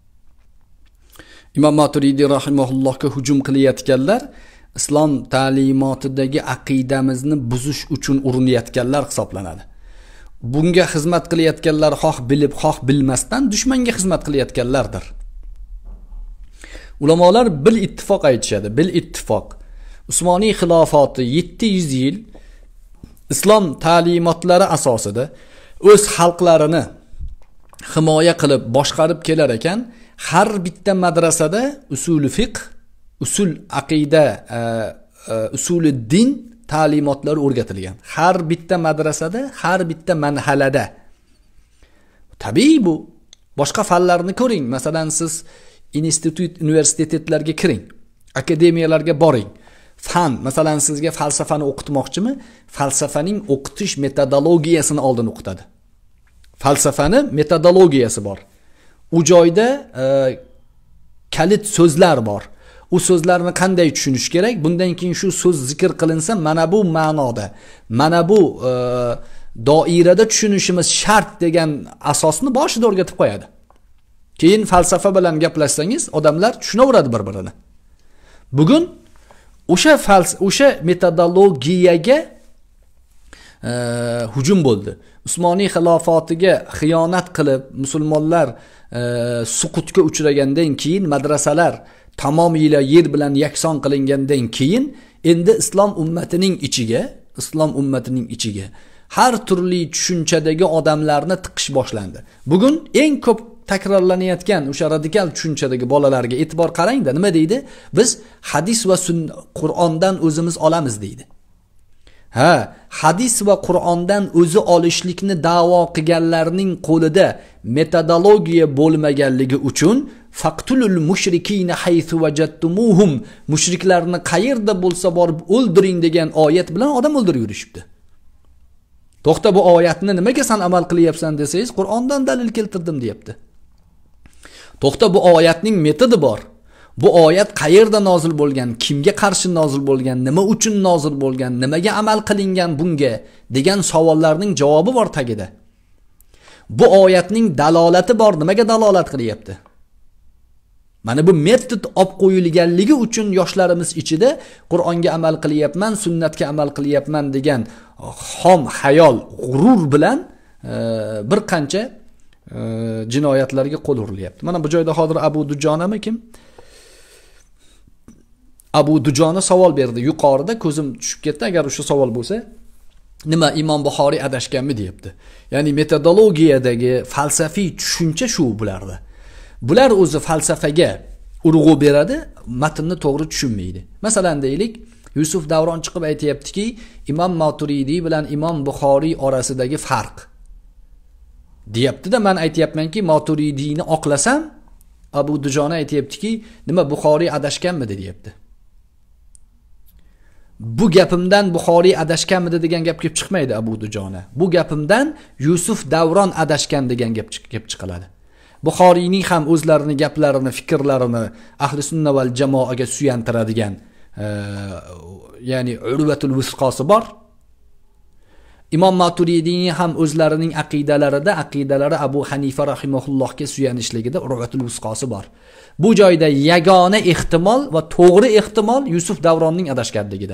Imom Maturidiy rahimahullohga hujum qilayotganlar islom ta'limotidagi aqidamizni buzish uchun urinayotganlar hisoblanadi. Bunga xizmat qilayotganlar xoh bilib, xoh bilmasdan dushmanga xizmat qilayotganlardir. Ulamolar bil ittifoq aytishadi, bil ittifoq. Usmoniy xilofati 700 yil islom ta'limotlari asosida o'z xalqlarini himoya qilib boshqarib kelar ekan, har bitta madrasada usuli fiqh, usul aqida, usuli din ta'limotlari o'rgatilgan. Har bitta madrasada, har bitta manhalada. Tabiiy bu. Boshqa fanlarni ko'ring. Masalan, siz institut, universitetlarga kiring. Akademiyalarga boring. Fan, masalan, sizga falsafani o'qitmoqchimi? Falsafaning o'qitish metodologiyasini oldin o'qitadi. Falsafani metodologiyasi bor. U joyda kalit so'zlar bor. U so'zlarni qanday tushunish kerak? Bundan keyin shu so'z zikr qilinsa, mana bu ma'noda, mana bu doirada tushunishimiz shart degan asosni boshida o'rgatib qo'yadi. Keyin falsafa bilan gaplashsangiz, odamlar tushunaveradi bir-birini. Bugun o'sha metodologiyaga hujum bo'ldi. Usmoniy xilofotiga xiyonat qilib musulmonlar suqutga uchragandan keyin, madrasalar tamomila yer bilan yakson qilingandan keyin endi islom ummatining ichiga har turli tushunchadagi odamlarni tiqish boshlandi. Bugun eng ko'p takrorlanayotgan o'sha radikal tushunchadagi bolalarga e'tibor qarangda, nima deydi? Biz hadis va Qur'ondan o'zimiz olamiz deydi. Hadis va Qur'ondan o'zi olishlikni da'vo qilganlarning qo'lida metodologiya bo'lmaganligi uchun faqtulul mushrikina haythu wajadtumuhum, mushriklarni qayerda bo'lsa borib o'ldiring degan oyat bilan odam o'ldirib yurishibdi. To'xta, bu oyatni nimaga sen amal qilyapsan desangiz, Qur'ondan dalil keltirdim deyapti. To'xta, bu oyatning metodi bor. Bu oyat qayerda nozil bo'lgan, kimga qarshi nozil bo'lgan, nima uchun nozil bo'lgan, nimaga amal qilingan bunga degan savollarning javobi bor tagida. Bu oyatning dalolati bor, nimaga dalolat qilyapti? Mana bu metod olib qo'yilganligi uchun yoshlarimiz ichida Qur'onga amal qilyapman, sunnatga amal qilyapman degan xom hayol, g'urur bilan bir qancha jinoyatlarga qo'l urilyapti. Mana bu joyda hozir Abu Dujonami kim? Abu Dujona savol berdi. Yuqorida ko'zim tushib ketdi. Agar o'sha savol bo'lsa, nima Imom Buxoriy adashganmi deyapti. Ya'ni metodologiyadagi falsafiy tushuncha shu bularda. Bular o'zi falsafaga urg'u beradi, matnni to'g'ri tushunmaydi. Masalan deylik, Yusuf Davron chiqib aytayaptiki, Imom Maturidiy bilan Imom Buxoriy orasidagi farq deyapti-da, men aytayapmanki, Maturidiyni oqlasam, Abu Dujona aytayaptiki, nima Buxoriy adashganmidi deyapti. Bu gapimdan Buxoriy adashganmidi degan gap kelib chiqmaydi Abu Dujona. Bu gapimdan Yusuf Davron adashgan degan gap chiqiladi. Buxoriyning ham o'zlarini gaplarini, fikrlarini ahli sunna val jamoaga suyantiradigan ya'ni urvatul vusqosi bor. Imom Maturidiyning ham o'zlarining aqidalari Abu Hanifa rahimahullohga suyanishligida urvatul vusqosi bor. Bu joyda yagona ehtimol va to'g'ri ehtimol Yusuf Davronning adashganligida.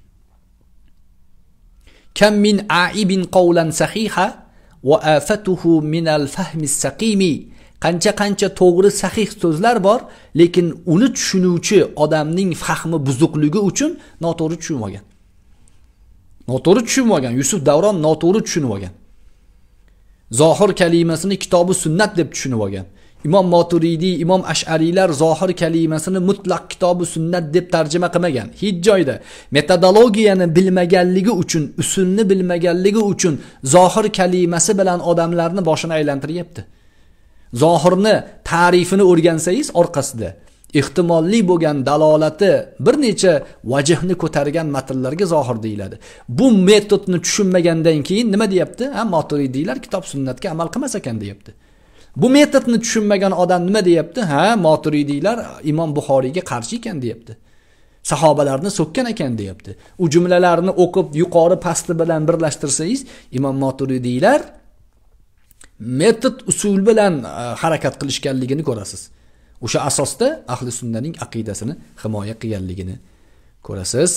Kam min aibin qawlan sahiha wa afatuhu min al-fahmi as-saqimi. Qancha to'g'ri sahih so'zlar bor, lekin uni tushunuvchi odamning fahmi buzuqligi uchun noto'g'ri tushunmagan. Yusuf Davron noto'g'ri tushunib olgan. Zohir kalimasini kitobi sunnat deb tushunib olgan. Imom Maturidiy, Imom Ash'ariylar zohir kalimasini mutlaq kitobi sunnat deb tarjima qilmagan. Hech joyda metodologiyani bilmaganligi uchun, usulni bilmaganligi uchun zohir kalimasi bilan odamlarni boshini aylantiryapti. Zohirni ta'rifini o'rgansangiz orqasida ehtimolli bo'lgan dalolati bir necha vajhni ko'targan matnlarga zohir deyiladi. Bu metodni tushunmagandan keyin nima deyapti? Maturidiylar kitob sunnatga amal qilmas ekan deyapti. Bu metodni tushunmagan odam nima deyapti? Maturidiylar Imom Buxoriyga qarshi ekan deyapti. Sahobalarni so'kkan ekan deyapti. U jumlalarni o'qib yuqori pasti bilan birlashtirsangiz, Imom Maturidiylar metod usul bilan harakat qilishganligini ko'rasiz. O'sha asosda ahli sunnaning aqidasini himoya qilganligini ko'rasiz.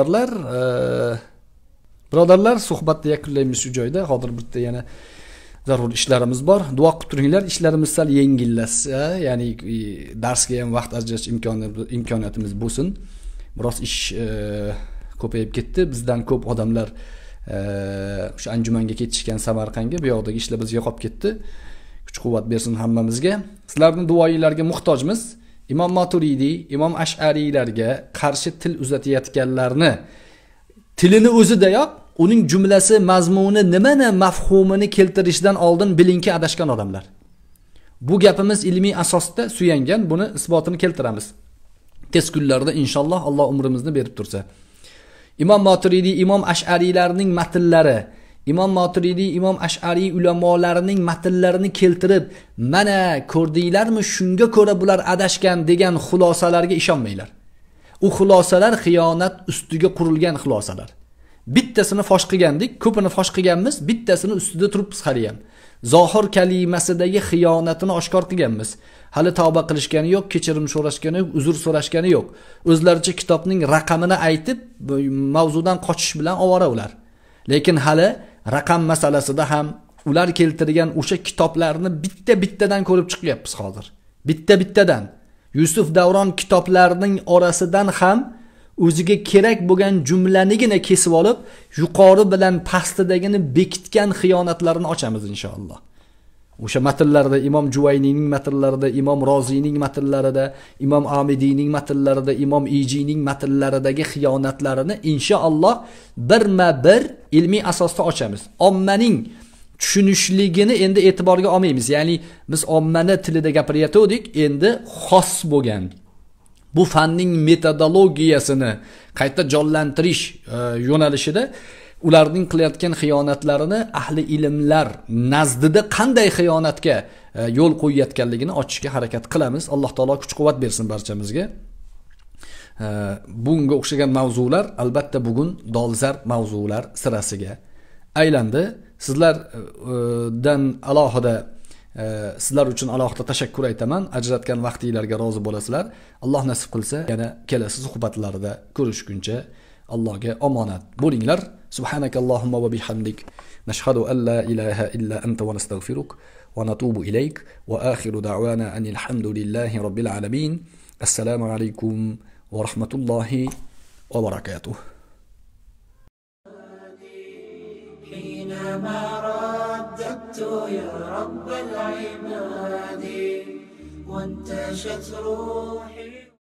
Birodarlar, suhbatni yakunlaymiz shu joyda. Hozir bitta yana zarur ishlarimiz bor. Duo qilib turinglar, ishlarimiz sal yengillashsa, ya'ni darsga ham vaqt ajratish imkoniyatimiz bo'lsin. Biroz ish ko'payib ketdi. Bizdan ko'p odamlar o'sha anjumanga ketishgan Samarqandga, bu yoqdagi ishlar bizga qolib ketdi. Kuch-quvvat bersin hammamizga. Sizlarning duoingizlarga muhtojmiz. Imom Maturidiy, Imom Ash'ariylarga qarshi til uzatayotganlarni tilini o'zidayoq uning jumlasi, mazmuni nimani, mafhumini keltirishdan oldin bilingki adashgan odamlar. Bu gapimiz ilmiy asosda suyangan, buni isbotini keltiramiz. Tez kunlarda inshaalloh Alloh umrimizni berib tursa. Imom Maturidiy, Imom Ash'ariylarning matnlari, Imom Maturidiy, Imom Ash'ariy ulamolarining matnlarini keltirib, mana ko'rdinglarmi, shunga ko'ra bular adashgan degan xulosalarga ishonmanglar. U xulosalar xiyonat ustiga qurilgan xulosalar. Bittasini fosh qilgandik, ko'pini fosh qilganmiz, bittasini ustida turibmiz hali ham. Zohir kalimasidagi xiyonatini oshkor qilganmiz. Hali tavba qilishgani yo'q, kechirim so'rashgani yo'q, uzr so'rashgani yo'q. O'zlaricha kitobning raqamini aytib, mavzudan qochish bilan ovora ular. Lekin hali raqam masalasida ham ular keltirgan o'sha kitoblarni bitta-bittadan ko'rib chiqyapmiz hozir. Bitta-bittadan. Yusuf Davron kitoblarining orasidan ham o'ziga kerak bo'lgan jumlanigina kesib olib, yuqori bilan pastidagini bekitgan xiyonatlarini ochamiz inshaalloh. O'sha matnlarda Imom Juvayniyning matnlarida, Imom Roziyning matnlarida, Imom Amidiyning matnlarida, Imom Ijiyning matnlaridagi xiyonatlarini inshaalloh birma-bir ilmiy asosda ochamiz. Ommaning tushunishligini endi e'tiborga olmaymiz. Ya'ni biz ommani tilida gapirayotgandik, endi xos bo'lgan bu fanning metodologiyasini qayta jonlantirish yo'nalishida ularning qilayotgan xiyonatlarini ahli ilmlar nazdida qanday xiyonatga yo'l qo'yayotganligini ochishga harakat qilamiz. Alloh taolo kuch-quvvat bersin barchamizga. Bunga o'xshagan mavzular albatta bugun dolzarb mavzular sirasiga aylandi. Sizlardan alohida sizlar uchun alohida tashakkur aytaman. Ajratgan vaqtingizlarga rozi bo'lasizlar. Alloh nasib qilsa yana kelasi suhbatlarda ko'rishguncha Allohga omonat bo'linglar. Subhanakallohumma va bihamdik nashhadu an la ilaha illa anta va nastaghfiruk va natubu ilayk va akhiru da'wana anil hamdulillahi robbil alamin. Assalomu alaykum va rahmatullohi va barakatuh. حينما رددت يا رب العباد وانتشت روحي